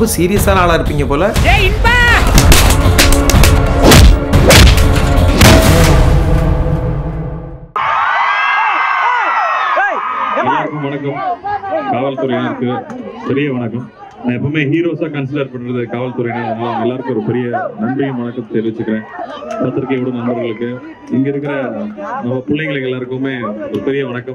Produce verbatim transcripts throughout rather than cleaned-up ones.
ரொம்ப சீரியஸான ஆளா இருப்பீங்க போல. வணக்கம். காவல்துறையினருக்கு பெரிய வணக்கம். நான் எப்பவுமே ஹீரோஸா கன்சிடர் பண்றது காவல்துறையினர். எல்லாருக்கும் ஒரு பெரிய நன்றியும் வணக்கம் தெரிவிச்சுக்கிறேன். பத்திரிகையோட நண்பர்களுக்கு, இங்க இருக்கிற நம்ம பிள்ளைங்களுக்கு எல்லாருக்குமே ஒரு பெரிய வணக்கம்.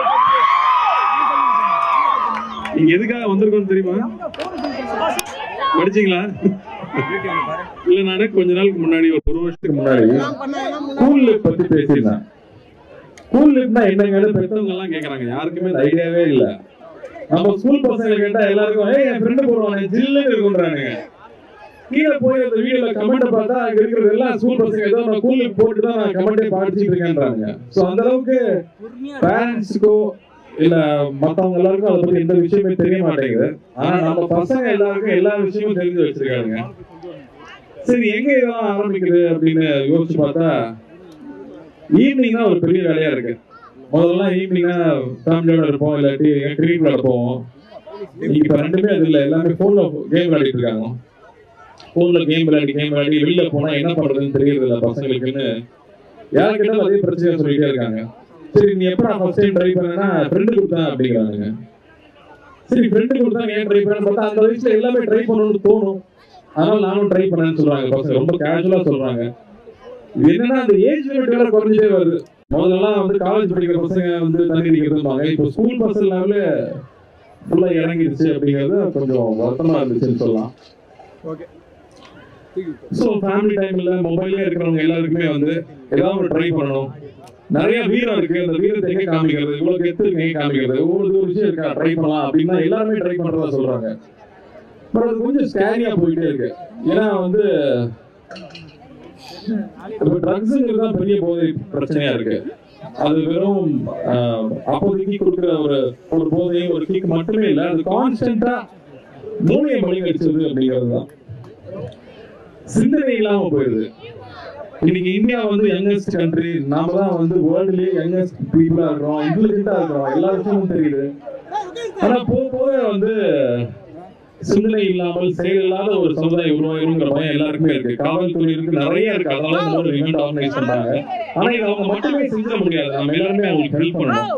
நீங்க எதுக்காக வந்திருக்கோம் தெரியுமா? படிச்சீங்களா? இல்ல, நானே கொஞ்ச நாளுக்கு முன்னாடி ஒரு ஒரு வருஷத்துக்கு முன்னாடி ஸ்கூல் லைஃப் பத்தி பேசியிருந்தேன். ஸ்கூல் லைஃப்னா என்னங்கன்னு பெற்றவங்க எல்லாம் கேக்குறாங்க. யாருக்குமே ஐடியாவே இல்ல. நம்ம ஸ்கூல் பசங்க கேட்டா எல்லாருக்கும் ஏய் என் ஃப்ரெண்டு போடுவானே ஜில்லுன்னு இருக்குன்றானுங்க. கீழே போய் அந்த வீடியோல கமெண்ட் பார்த்தா அங்க இருக்கிறது எல்லாம் ஸ்கூல் பசங்க ஏதோ நான் ஸ்கூலுக்கு போட்டு தான் நான் கமெண்டே படிச்சுட்டு இருக்கேன்றாங்க. ஸோ அந்த அளவுக்கு பேரண்ட்ஸுக்கோ இல்ல மத்தவங்க எல்லாருக்கும் அதை பத்தி எந்த விஷயமே தெரிய மாட்டேங்குது. ஆனா நம்ம பசங்க எல்லாருக்கும் எல்லா விஷயமும் தெரிஞ்சு வச்சிருக்காங்க. சரி, எங்க இதெல்லாம் ஆரம்பிக்குது அப்படின்னு யோசிச்சு பார்த்தா ஈவினிங் தான் ஒரு பெரிய வேலையா இருக்கு. முதல்ல ஈவினிங்கா ஃபேமிலியோட இருப்போம், இல்லாட்டி கிரிக்கெட் விளையாட போவோம். இப்ப ரெண்டுமே அது இல்லை, எல்லாமே போன்ல கேம் விளையாடிட்டு இருக்காங்க. போன்ல கேம் விளையாடி கேம் விளையாடி வெளியில போனா என்ன பண்றதுன்னு தெரியறது இல்லை பசங்களுக்குன்னு யார் கேட்டாலும் அதே பிரச்சனையா சொல்லிட்டே இருக்காங்க. சரி, நீ எப்ப ஃபர்ஸ்ட் டைம் ட்ரை பண்ணா ஃப்ரெண்டு கொடுத்தேன் அப்படிங்கிறாங்க. சரி, ஃப்ரெண்டு கொடுத்தா ஏன் ட்ரை பண்ண பார்த்தா அந்த வயசுல எல்லாமே ட்ரை பண்ணணும்னு தோணும். அதனால நானும் ட்ரை பண்ணேன்னு சொல்றாங்க பசங்க. ரொம்ப கேஷுவலா சொல்றாங்க. என்னன்னா அந்த ஏஜ் லிமிட் வேற குறைஞ்சே வருது. முதல்லாம் வந்து காலேஜ் படிக்கிற பசங்க வந்து தண்ணி அடிக்கிறதுமாங்க. இப்போ ஸ்கூல் பசங்க லெவல்ல ஃபுல்லா இறங்கிடுச்சு அப்படிங்கிறது கொஞ்சம் வருத்தமா இருந்துச்சுன்னு சொல்லலாம். ஸோ ஃபேமிலி டைம்ல மொபைல்ல இருக்கிறவங்க எல்லாருக்குமே வந்து ஏதாவது ஒரு ட்ரை பண்ணணும். நிறைய வீரம் இருக்கு, அந்த வீரத்தை எங்க காமிக்கிறது, இவ்வளவு கெத்து எங்க காமிக்கிறது, ஒவ்வொரு ஒரு விஷயம் இருக்கா ட்ரை பண்ணலாம் அப்படின்னா எல்லாருமே ட்ரை பண்றதா சொல்றாங்க. பட் அது கொஞ்சம் ஸ்கேரியா போயிட்டே இருக்கு. ஏன்னா வந்து ட்ரக்ஸ்ங்கிறது தான் பெரிய போதை பிரச்சனையா இருக்கு. அது வெறும் அப்போதைக்கு கொடுக்குற ஒரு ஒரு போதையும் ஒரு கிக் மட்டுமே இல்லை, அது கான்ஸ்டன்டா மூளையை மலிகடிச்சது அப்படிங்கிறது தான். சிந்தனை இல்லாம போயிடுது. இன்னைக்கு இந்தியா வந்து யங்கஸ்ட் கண்ட்ரி, நாம தான் வந்து வேர்ல்ட்லயே யங்கஸ்ட் பீப்புளா இருக்கிறோம், இன்டெலிஜென்ட்டா இருக்கிறோம், எல்லா விஷயமும் தெரியுது. ஆனா போக போக வந்து சிந்தனை இல்லாமல் செயல் இல்லாத ஒரு சமுதாயம் உருவாகிருங்கிற பயம் எல்லாருக்குமே இருக்கு. காவல்துறையினருக்கு நிறைய இருக்கு, அதனால ஒரு ஈவென்ட் ஆர்கனைஸ் பண்றாங்க. ஆனா இது அவங்க மட்டுமே செஞ்சிட முடியாது, நம்ம எல்லாருமே அவங்களுக்கு ஹெல்ப் பண்ணணும்.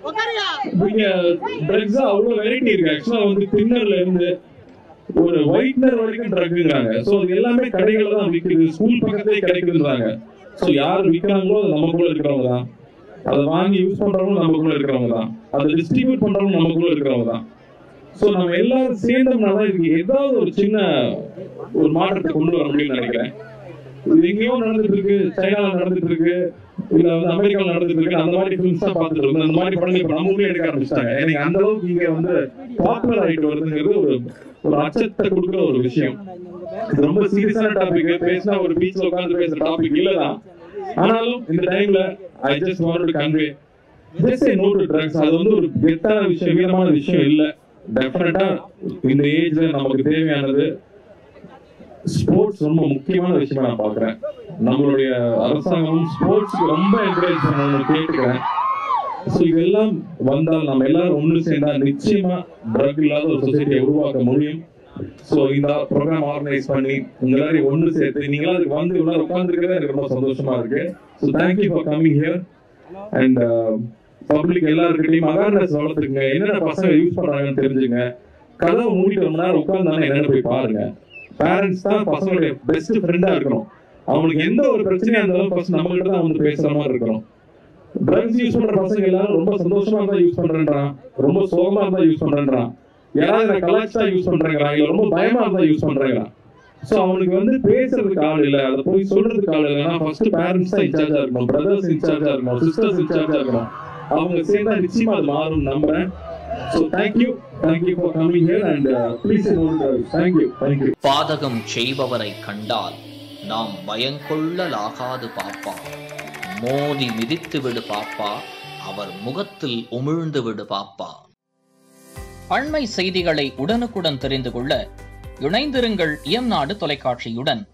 இங்க ட்ரக்ஸ் அவ்வளவு வெரைட்டி இருக்கு. ஆக்சுவலா வந்து தின்னர்ல இருந்து ஒரு ஒயிட்னர் வரைக்கும் ட்ரக்ங்கிறாங்க. சோ அது எல்லாமே கடைகள் தான் விற்குது, ஸ்கூல் பக்கத்திலே கிடைக்குதுன்றாங்க. சோ யார் விற்கிறாங்களோ அது நமக்குள்ள இருக்கிறவங்க தான், அதை வாங்கி யூஸ் பண்றவங்க நமக்குள்ள இருக்கிறவங்க தான், அதை டிஸ்ட்ரிபியூட் பண்றவங்க நமக்குள்ள இருக்கிறவங்க தான். சோ நம்ம எல்லாரும் சேர்ந்தோம்னா தான் இதுக்கு ஏதாவது ஒரு சின்ன ஒரு மாற்றத்தை கொண்டு வர முடியும்னு நினைக்கிறேன். இது எங்கேயோ நடந்துட்டு இருக்கு, சைனால நடந்துட்டு இருக்கு, இல்ல வந்து அமெரிக்காவில் நடந்துட்டு இருக்கு. அந்த மாதிரி ஃபிலிம்ஸ் தான் பார்த்துட்டு இருக்கோம். அந்த மாதிரி படங்கள் இப்ப நம்ம ஊர்லயே எடுக்க ஆரம்பிச்சிட்டாங்க. எனக்கு அந்த அளவுக்கு இங்க வந்து பாப்புலர் ஆயிட்டு வருதுங்கிறது ஒரு ஒரு அச்சத்தை கொடுக்குற ஒரு விஷயம். இது ரொம்ப சீரியஸான டாபிக், பேசினா ஒரு பீச்ல உட்கார்ந்து பேசுற டாபிக் இல்லதான். ஆனாலும் இந்த டைம்ல I just want to convey just say no to drugs. அது வந்து ஒரு கெத்தான விஷயம், வீரமான விஷயம் இல்ல. டெஃபினட்டா இந்த ஏஜ்ல நமக்கு தேவையானது ஸ்போர்ட்ஸ் ரொம்ப முக்கியமான விஷயமா நான் பாக்குறேன். நம்மளுடைய அரசாங்கம் ஸ்போர்ட்ஸ்க்கு ரொம்ப என்கரேஜ் பண்ணணும்னு கேட்டுக்கிறேன். ஸோ இதெல்லாம் வந்தால் நம்ம எல்லாரும் ஒன்று சேர்ந்தா நிச்சயமா ட்ரக் இல்லாத ஒரு சொசைட்டியை உருவாக்க முடியும். ஸோ இந்த ப்ரோக்ராம் ஆர்கனைஸ் பண்ணி உங்க எல்லாரையும் ஒன்று சேர்த்து நீங்களாம் அதுக்கு வந்து இவ்வளவு உட்கார்ந்துருக்கிறதே எனக்கு ரொம்ப சந்தோஷமா இருக்கு. So thank you for coming here. And public எல்லாருக்கிட்டையும் அவேர்னஸ் வளர்த்துக்குங்க. என்னென்ன பசங்க யூஸ் பண்றாங்கன்னு தெரிஞ்சுங்க. கதவை மூடிட்டு ரொம்ப நேரம் உட்கார்ந்தானே என்னென்ன போய் பாருங்க. பேரண்ட்ஸ் தான் பசங்களுடைய பெஸ்ட் ஃப்ரெண்டா இருக்கணும். அவங்களுக்கு எந்த ஒரு பிரச்சனையா இருந்தாலும் ஃபர்ஸ்ட் நம்ம கிட்ட தான் வந்து பேசுற மாதிரி இருக்கணும். ட்ரக்ஸ் யூஸ் பண்ற பசங்க எல்லாரும் ரொம்ப சந்தோஷமா இருந்தா யூஸ் பண்றேன்றான், ரொம்ப சோகமா இருந்தா யூஸ் பண்றேன்றான், யாராவது கலாச்சாரம் யூஸ் பண்றாங்கிறான், இல்ல ரொம்ப பயமா இருந்தா யூஸ் பண்றாங்கிறான். சோ அவனுக்கு வந்து பேசுறதுக்கு ஆள் இல்ல, அதை போய் சொல்றதுக்கு ஆள் இல்லைன்னா ஃபர்ஸ்ட் பேரண்ட்ஸ் தான் இன்சார்ஜா இருக்கணும், பிரதர்ஸ் இன்சார்ஜா இருக்கணும், சிஸ்டர்ஸ் இன்சார்ஜா இருக்கணும். அவங்க சேர்ந்தா நிச்சயமா அது மாறும் நம்புறேன். So thank you, thank you for coming here and uh, please say no to drugs. Thank you, thank you. பாதகம் செய்பவரை கண்டால் நாம் பயங்கொள்ளலாகாது பாப்பா, மோதி மிதித்து விடு பாப்பா, அவர் முகத்தில் உமிழ்ந்து விடு பாப்பா. அண்மை செய்திகளை உடனுக்குடன் தெரிந்து கொள்ள இணைந்திருங்கள் எம் நாடு தொலைக்காட்சியுடன்.